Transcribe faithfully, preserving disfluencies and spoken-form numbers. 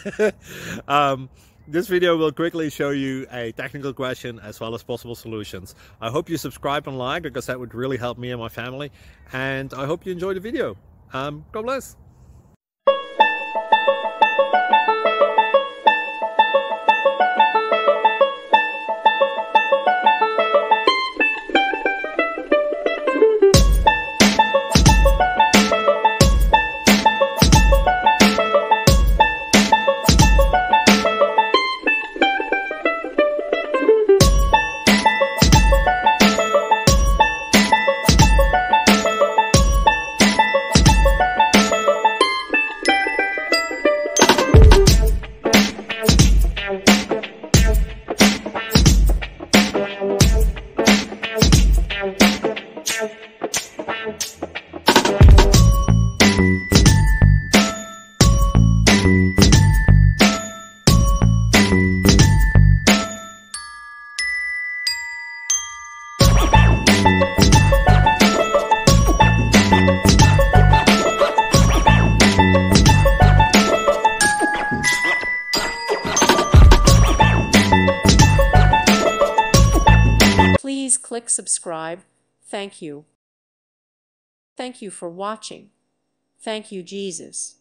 um, this video will quickly show you a technical question as well as possible solutions. I hope you subscribe and like, because that would really help me and my family. And I hope you enjoy the video. Um, God bless. Please click subscribe. Thank you. Thank you for watching. Thank you, Jesus.